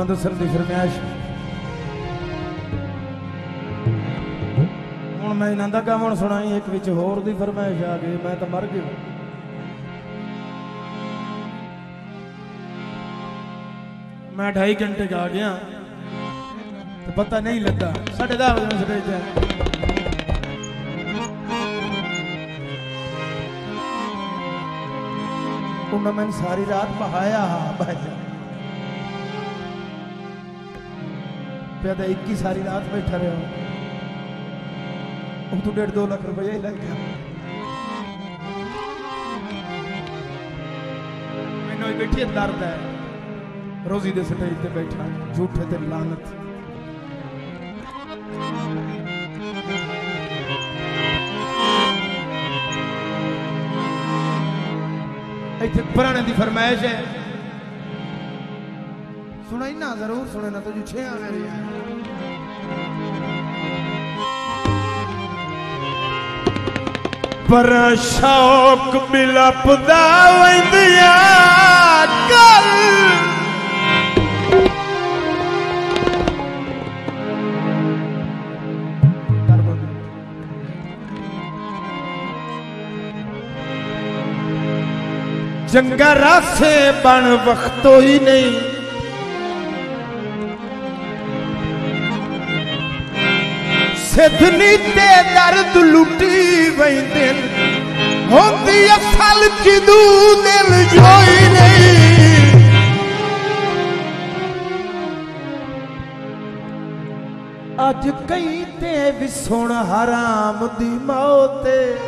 मैं दसन की फरमाइश हूँ मैं इन्हों का गावन सुनाई एक विच होर दी फरमाइश आ गई मैं तो मर गया। मैं 2.5 घंटे का आ गया तो पता नहीं लगा 10:30 बजे स्टेज है। उन्होंने मैंने सारी रात बहाया पे 21 सारी रात बैठा रहा तो 1.5-2 लाख रुपया ही लग गया। मैंने बैठी दर्द है रोजी दे स्टेज पे बैठा झूठे ते लानत। इतने पुराने की फरमाइश है सुनाई ना जरूर सुने ना तो जो 6 आने रही है। पर शौक बिलपदा वंदिया कल जंगा रासे बन वक्तो ही नहीं सिद्धनी ते दर्द लुटी वही होती असल जिदू दिल जोई नहीं। अज कई ते भी सुन हराम दी मौत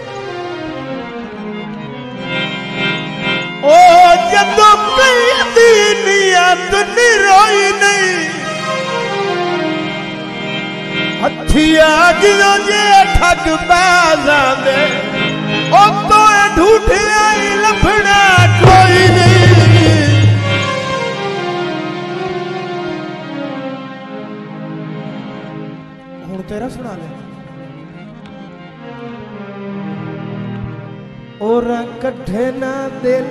ओ जदों कई दी नियत निरोई नहीं हथिया जियो जे ठग बाजा दे ओ तो ढूठिया ही लफड़ा कोई नहीं। हुण तेरा सुना ले और कट्ठे ना दिल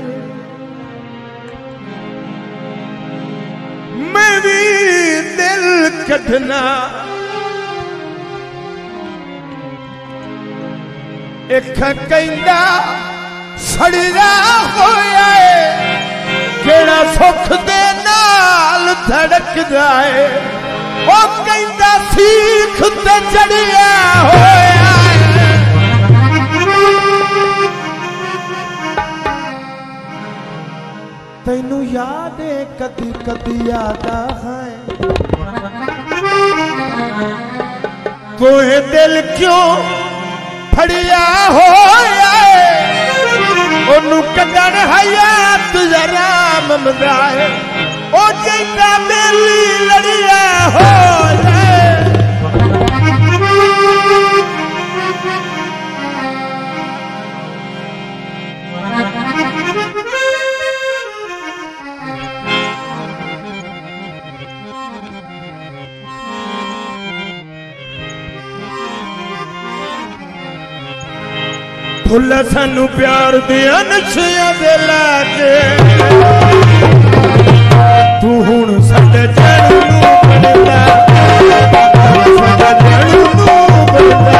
मैं भी दिल कढ़ना एक कहंदा सड़िया होया केड़ा सुख दे नाल धड़क जाए ओ कहंदा सीख ते चढ़िया होया। तैनू याद है कदी कदी याद है तोहे दिल क्यों फड़िया होया ओनू कदन हयात जरा ममदाए ओ जैता मेली लड़िया होया। फुल सानू प्यार दिया नशिया दे लाके तू हुण साडे जड़ू नू बनदा साडे जड़ू नू बनदा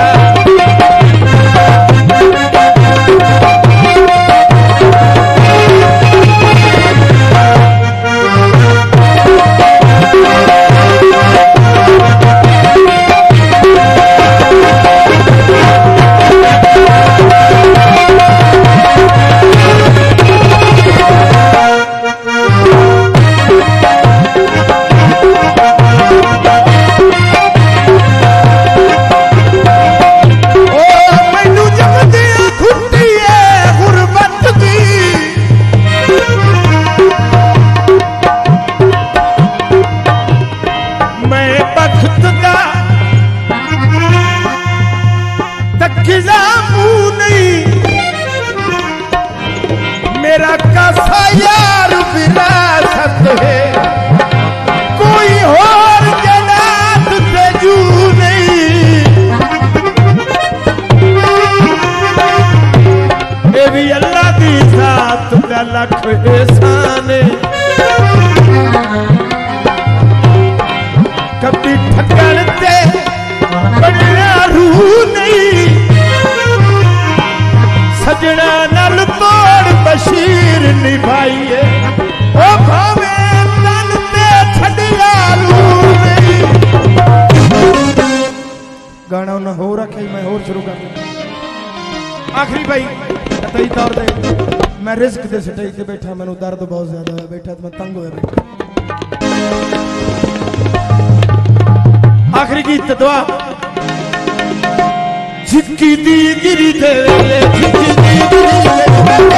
मेरा कासा यार विरासत है कोई और जनात से जू नहीं ये भी अल्लाह की साथ का लख एहसान कभी ठगण ते बनया रूह नहीं सजना नल तोड़ बशीर निभाइए ओ भावे तन ते छड़िया रूह नहीं। गाना उन्हें हो रखे मैं और शुरू कर दिया। आखिरी भाई कतई तौर पे मैं रिस्क दे स्टेज पे बैठा मैंने दर्द बहुत ज्यादा है बैठा तो मैं तंग होया बैठा। आखिरी गीत दुआ झिटकी दी गिरी दे वेले झिटकी दी गिरी दे वेले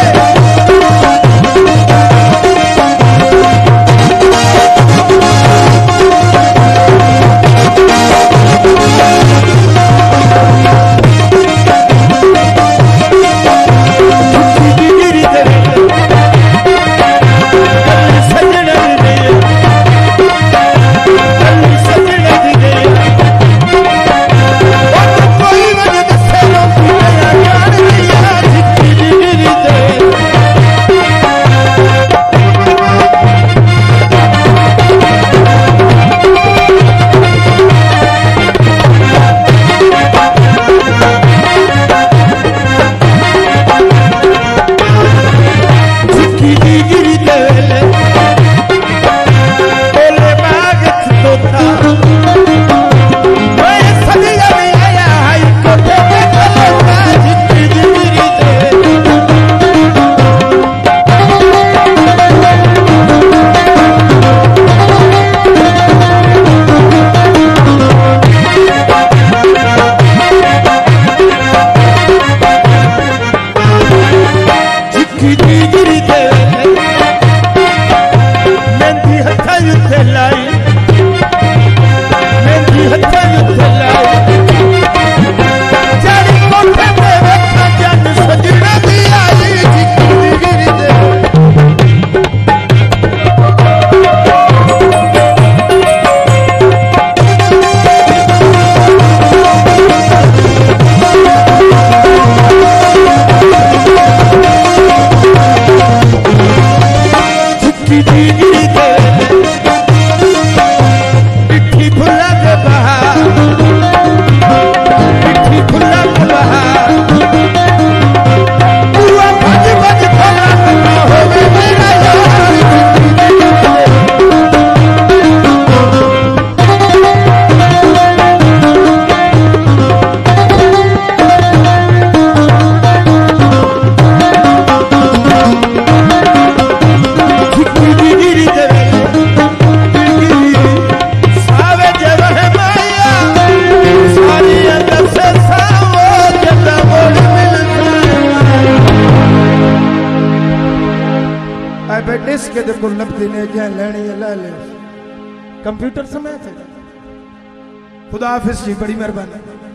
इसके देखो लपदी ने क्या लेनी है ला ले कंप्यूटर समय खुदा हाफिज जी बड़ी मेहरबानी।